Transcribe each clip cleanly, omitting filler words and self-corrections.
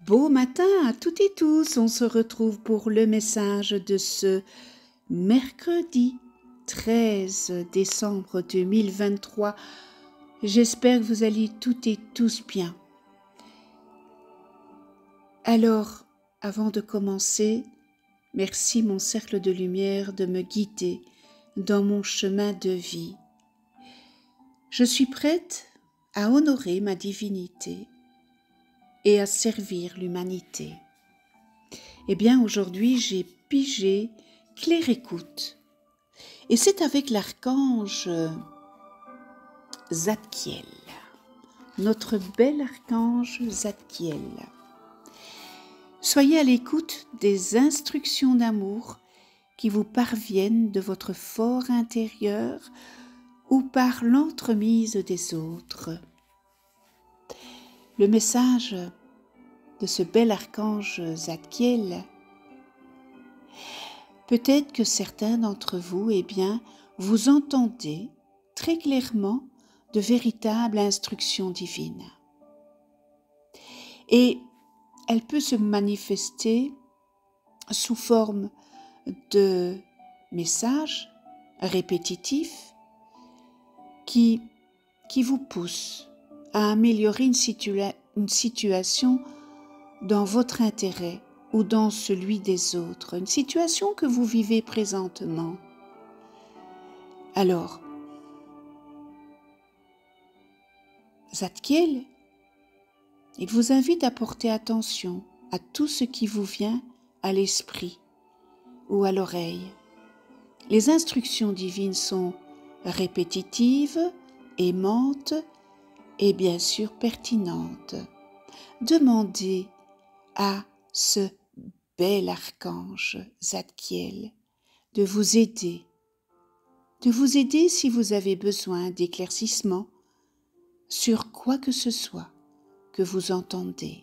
Beau matin à toutes et tous, on se retrouve pour le message de ce mercredi 13 décembre 2023. J'espère que vous allez toutes et tous bien. Alors, avant de commencer, merci mon cercle de lumière de me guider dans mon chemin de vie. Je suis prête à honorer ma divinité et à servir l'humanité. Eh bien, aujourd'hui, j'ai pigé claire écoute. Et c'est avec l'archange Zadkiel, notre bel archange Zadkiel. Soyez à l'écoute des instructions d'amour qui vous parviennent de votre fort intérieur ou par l'entremise des autres. Le message de ce bel archange Zadkiel, peut-être que certains d'entre vous, vous entendez très clairement de véritables instructions divines. Et elle peut se manifester sous forme de messages répétitifs qui vous poussent à améliorer une situation dans votre intérêt ou dans celui des autres, une situation que vous vivez présentement. Alors, Zadkiel, il vous invite à porter attention à tout ce qui vous vient à l'esprit ou à l'oreille. Les instructions divines sont répétitives, aimantes et bien sûr pertinentes. Demandez à ce bel archange Zadkiel de vous aider si vous avez besoin d'éclaircissement sur quoi que ce soit que vous entendez.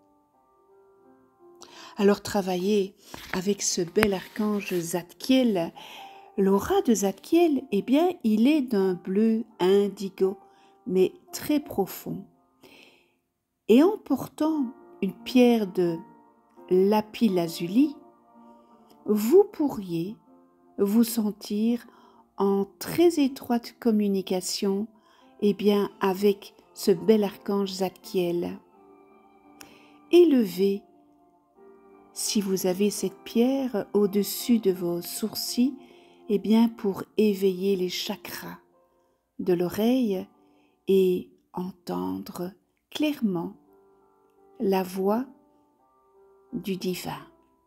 Alors travaillez avec ce bel archange Zadkiel. L'aura de Zadkiel, il est d'un bleu indigo, mais très profond. Et en portant une pierre de lapis-lazuli, vous pourriez vous sentir en très étroite communication avec ce bel archange Zadkiel. Élevez, si vous avez cette pierre au-dessus de vos sourcils, pour éveiller les chakras de l'oreille et entendre clairement la voix du divin.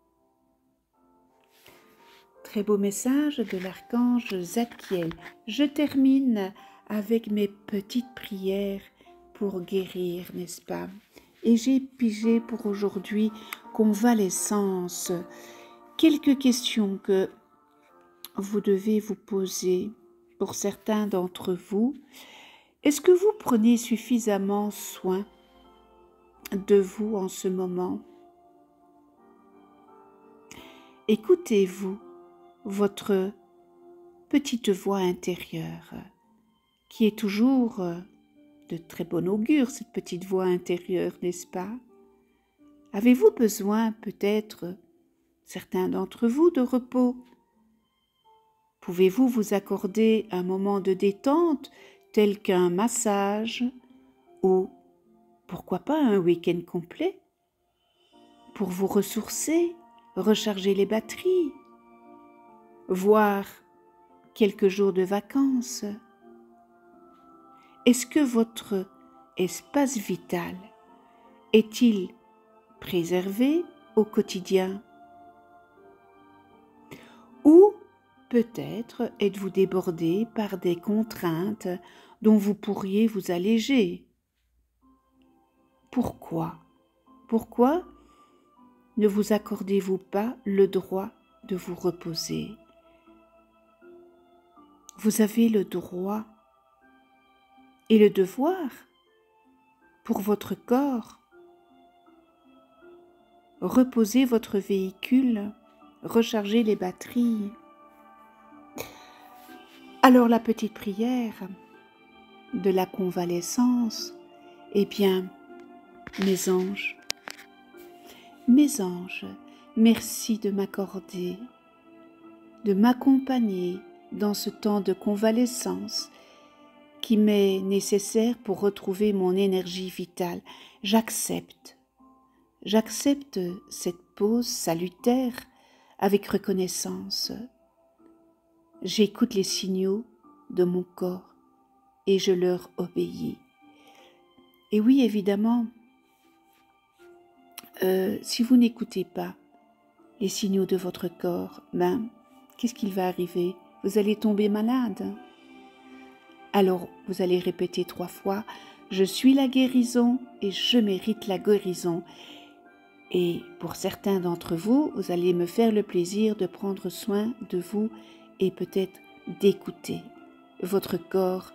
Très beau message de l'archange Zadkiel. Je termine avec mes petites prières pour guérir, n'est-ce pas? Et j'ai pigé pour aujourd'hui convalescence. Quelques questions que vous devez vous poser pour certains d'entre vous. Est-ce que vous prenez suffisamment soin de vous en ce moment? Écoutez-vous votre petite voix intérieure, qui est toujours de très bon augure, cette petite voix intérieure, n'est-ce pas? Avez-vous besoin, peut-être, certains d'entre vous, de repos? Pouvez-vous vous accorder un moment de détente, tel qu'un massage ou, pourquoi pas, un week-end complet, pour vous ressourcer, recharger les batteries, voire quelques jours de vacances? Est-ce que votre espace vital est-il préservé au quotidien? Ou peut-être êtes-vous débordé par des contraintes dont vous pourriez vous alléger? Pourquoi ne vous accordez-vous pas le droit de vous reposer? Vous avez le droit et le devoir pour votre corps. Reposez votre véhicule, rechargez les batteries. Alors la petite prière de la convalescence, mes anges, Mes anges, merci de m'accorder, de m'accompagner dans ce temps de convalescence qui m'est nécessaire pour retrouver mon énergie vitale. J'accepte cette pause salutaire avec reconnaissance. J'écoute les signaux de mon corps et je leur obéis. Et oui, évidemment, si vous n'écoutez pas les signaux de votre corps, qu'est-ce qu'il va arriver? Vous allez tomber malade. Alors, vous allez répéter 3 fois, je suis la guérison et je mérite la guérison. Et pour certains d'entre vous, vous allez me faire le plaisir de prendre soin de vous et peut-être d'écouter votre corps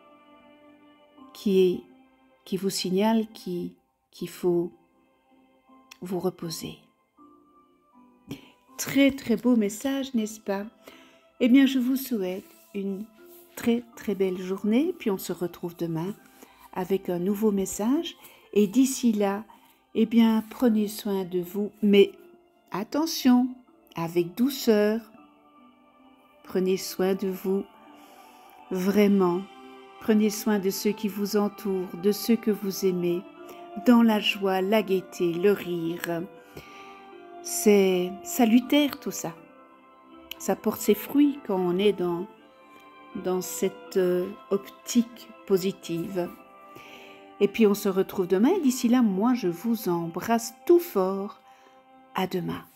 qui vous signale qu'il faut vous reposer. Très très beau message, n'est-ce pas? Eh bien, je vous souhaite une très très belle journée, puis on se retrouve demain avec un nouveau message. Et d'ici là, eh bien, prenez soin de vous, mais attention, avec douceur. Prenez soin de vous, vraiment. Prenez soin de ceux qui vous entourent, de ceux que vous aimez, dans la joie, la gaieté, le rire. C'est salutaire tout ça. Ça porte ses fruits quand on est dans cette optique positive. Et puis on se retrouve demain. D'ici là, moi je vous embrasse tout fort. À demain.